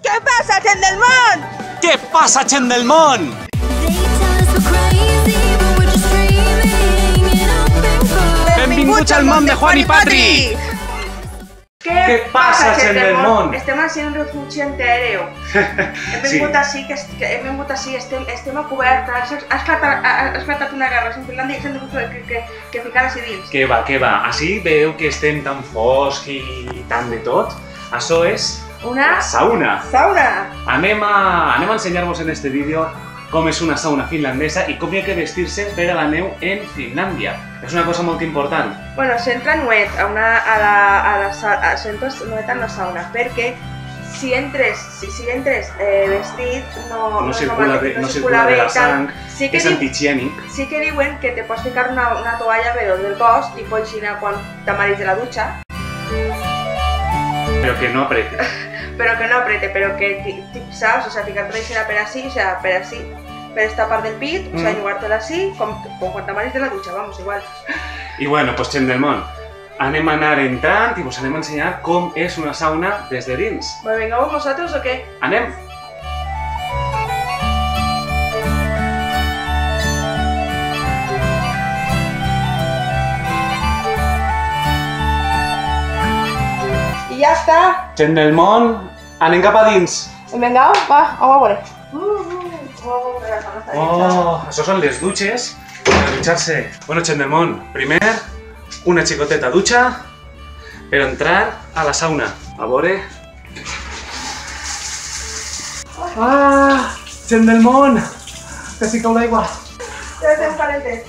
Què passa, gent del món? Què passa, gent del món? Benvinguts al món de Juan i Patri! Què passa, gent del món? Estem així en refugi antiaèreo. Hem vingut així, estem a cobert. Ha esclatat una guerra en Finlàndia i s'han de ficar així dins. Què va? Així veieu que estem tan fosc i tant de tot? Això és una sauna. Sauna! Anem a ensenyar-vos en este vídeo com és una sauna finlandesa i com hi ha que vestir-se per a la neu en Finlàndia. És una cosa molt important. Bueno, s'entra nuet a la sauna, perquè si entres vestit no circula bé la sang, és antihigiènic. Sí que diuen que te pots ficar una toalla alrededor del cos, tipus així quan t'amaris de la dutxa. Però que no aprete. Però que, saps? O sea, ficar-te l'aixera per així, per esta part del pit, o sea, jugar-te-la així, com quan t'amaris de la dutxa, vamos, igual. I bueno, pues gent del món, anem a anar entrant i vos anem a ensenyar com és una sauna des de dins. Bueno, vengamos vosaltres o què? Anem! I ja està! Gent del món, anem cap a dins! Vinga, va, anem a veure. Oh, això són les dutxes per dutxar-se. Bueno, gent del món, primer una xicoteta dutxa per entrar a la sauna. A veure... Ah, gent del món, que sí cau l'aigua. Ja estem calentes.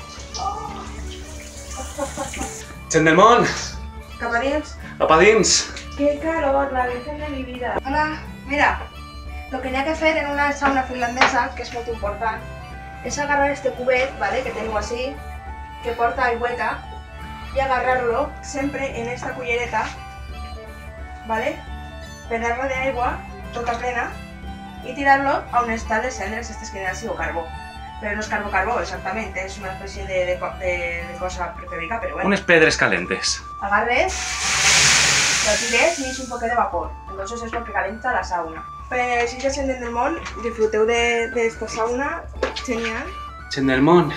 Gent del món, Cap a dins. cap a dins. Qué calor, la virgen de mi vida. Hola, mira. Lo que n'hi ha que fer en una sauna finlandesa, que és molt important, és agarrar este cubet, ¿vale? Que teniu així, que porta aigüeta, y agarrarlo sempre en esta cullereta, ¿vale? Llenarlo de agua, tota plena, y tirarlo a on estan les cendres, aquestes que n'hi ha sido carbó. Però no és carbó, exactament, és una espècie de cosa prefabricada, però bueno. Unes pedres calentes. Agarres, lo tires y es un poco de vapor, entonces es lo que calienta la sauna. Pues si ya gent del món, disfruteu d'esta sauna, genial. Gent del món.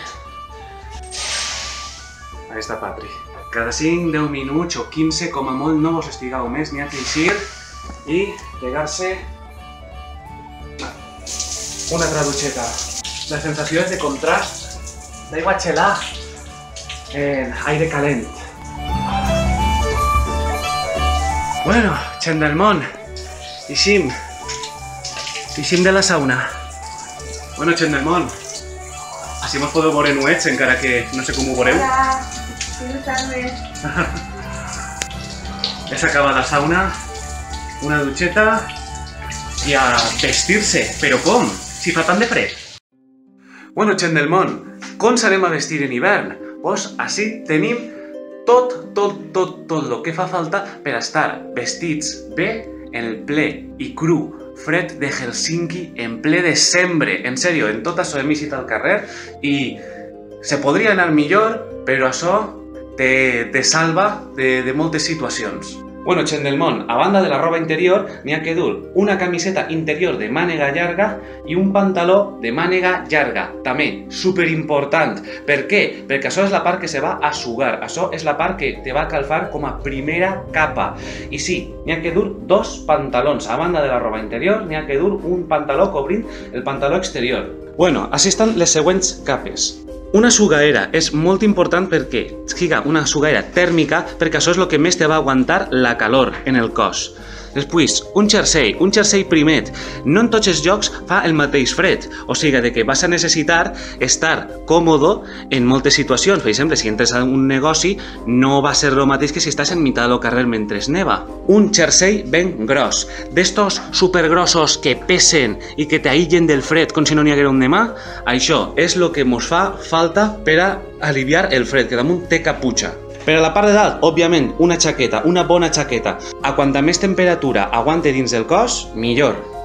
Ahí està Patri. Cada 5-10 minuts o 15, com a molt, no vos estigueu més, n'hi ha que eixir i pegar-se una altra dutxeta. La sensació és de contrast d'aigua xelà en aire calent. Bueno, gent del món, eixim de la sauna. Bueno, gent del món, així mos podeu veure nuets, encara que no sé com ho veureu. Hola, buenas tardes. Ja s'acaba la sauna, una dutxeta i a vestir-se. Però com? Si fa tant de fred. Bueno, gent del món, com s'anem a vestir en hivern? Doncs així tenim tot el que fa falta per estar vestits bé en el ple i cru fred de Helsinki en ple desembre. En sèrio, en tot això hem eixit al carrer i se podria anar millor, però això te salva de moltes situacions. Bueno, gent del món, a banda de la roba interior, n'hi ha que dur una camiseta interior de mànega llarga i un pantaló de mànega llarga. També, superimportant. Per què? Perquè això és la part que se va a sugar. Això és la part que te va a calfar com a primera capa. I sí, n'hi ha que dur dos pantalons. A banda de la roba interior, n'hi ha que dur un pantaló cobrint el pantaló exterior. Bueno, així estan les següents capes. Una sugaera és molt important perquè siga una sugaera tèrmica, perquè això és el que més te va aguantar la calor en el cos. Després, un jersei primet. No en tots els llocs fa el mateix fred, o sigui que vas a necessitar estar còmode en moltes situacions. Per exemple, si entres a un negoci, no va a ser el mateix que si estàs en mitad del carrer mentre neva. Un jersei ben gros, d'estos supergrossos que pesen i que t'aïllen del fred com si no n'hi haguera un demà. Això és el que ens fa falta per a aliviar el fred, que damunt té caputxa. Per a la part de dalt, òbviament, una jaqueta, una bona jaqueta. A quanta més temperatura aguante dins del cos, millor.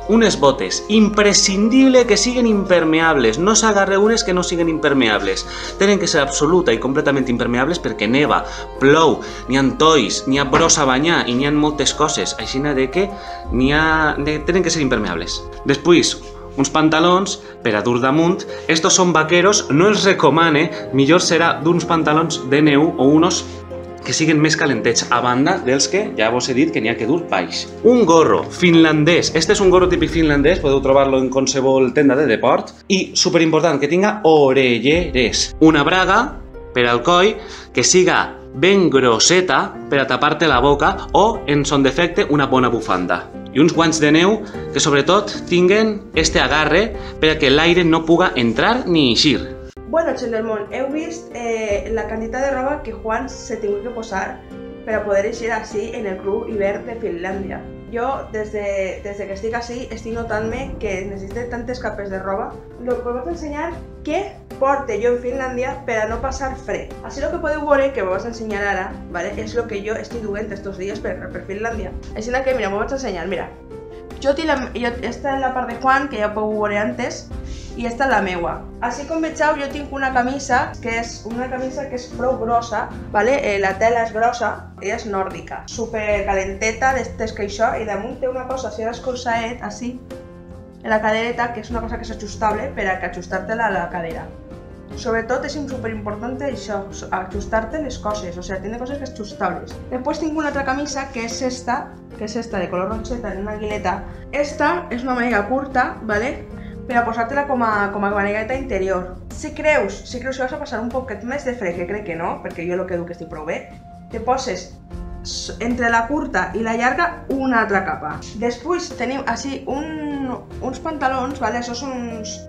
unes botes, imprescindible que siguen impermeables, no s'agarre unes que no siguen impermeables, tenen que ser absoluta i completament impermeables perquè neva, plou, n'hi ha tois, n'hi ha brossa a banyar i n'hi ha moltes coses, així que tenen que ser impermeables. Després, uns pantalons per a dur damunt, estos són vaqueros, no els recomane, millor serà d'uns pantalons de neu o unos que siguen més calentets, a banda dels que ja vos he dit que n'hi ha que dur baix. Un gorro finlandès, este és un gorro típic finlandès, podeu trobar-lo en qualsevol tenda de deport, i superimportant, que tinga orelleres. Una braga per al coll que siga ben grosseta per a tapar-te la boca o, en son defecte, una bona bufanda. I uns guants de neu que sobretot tinguen este agarre per a que l'aire no puga entrar ni eixir. Bueno, gent del món, heu vist la quantitat de roba que Juan s'ha tingut que posar per a poder eixir així en el cru hivern de Finlàndia. Jo, des que estic així, estic notant-me que necessito tantes capes de roba. Lo que us vaig ensenyar què porte jo en Finlàndia per a no passar fred. Així el que podeu veure, que us vaig ensenyar ara, ¿vale? És el que jo estic duent estos dies per Finlàndia. Així que, mira, us vaig ensenyar, mira. Esta és la part de Juan, que ja podeu veure antes, i esta és la meua. Així com vegeu, jo tinc una camisa que és prou grossa, ¿vale? La tela és grossa, ella és nòrdica, super calenteta, d'estes que això, i damunt té una cosa així d'escolçaet, així, en la cadereta, que és una cosa que és ajustable per a que ajustar-te-la a la cadera. Sobretot és superimportant això, ajustar-te les coses, o sigui, tiene coses que ajustables. Després tinc una altra camisa que és esta de color roseta en una guileta. Esta és una màniga curta, ¿vale? Per a posar-te-la com a manigueta interior. Si creus que vas a passar un poquet més de fred, que crec que no, perquè jo el que duc estic prou bé, te poses entre la curta i la llarga una altra capa. Després tenim així uns pantalons, ¿vale? Això són uns...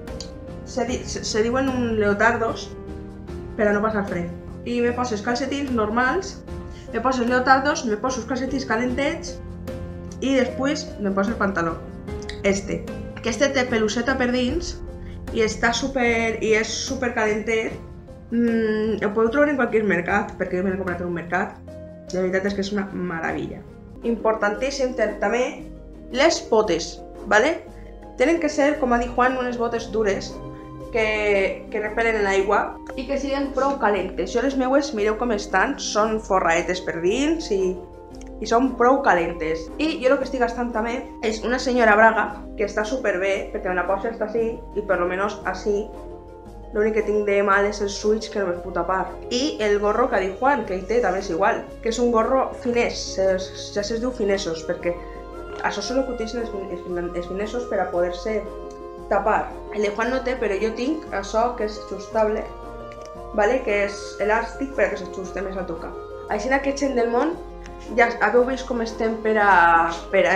se diuen un leotardos per a no passar fred. I me poses calcetins normals, me poses leotardos, me poso els calcetins calentets i després me poso el pantaló. Que este té peluseta per dins i és super calentet. Ho podeu trobar en qualsevol mercat, perquè jo me l'he comprat en un mercat. La veritat és que és una meravella. Importantíssim també les botes, ¿vale? Tenen que ser, com ha dit Juan, unes botes dures que repelen l'aigua i que siguin prou calentes. Jo les meues, mireu com estan, són forraetes per dins i són prou calentes. I jo el que estic gastant també és una senyora braga que està superbé, perquè me la poso hasta així i per lo menos així. L'únic que tinc de mal és el switch que no me'ls puc tapar. I el gorro que ha dit Juan, que hi té també és igual, que és un gorro finès, ja se'ls diu finesos, perquè això és el que utilitzen els finesos per a poder-se tapar. El de Juan no té, però jo tinc això que és ajustable, ¿vale? Que és elàstic per a que s'ajuste més al tocar. Així que gent del món, ja haveu vist com estem per a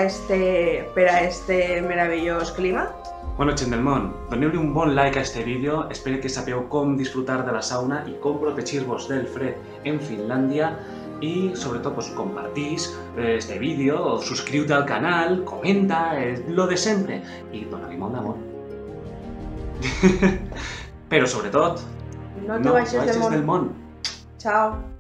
este meravellós clima? Bueno, gent del món, doneu-li un bon like a este vídeo, espero que sapeu com disfrutar de la sauna i com protegir-vos del fred en Finlàndia i sobretot compartís este vídeo, subscriu-te al canal, comenta, lo de sempre i dona-li molt d'amor. Però sobretot, no te baixes del món. Ciao.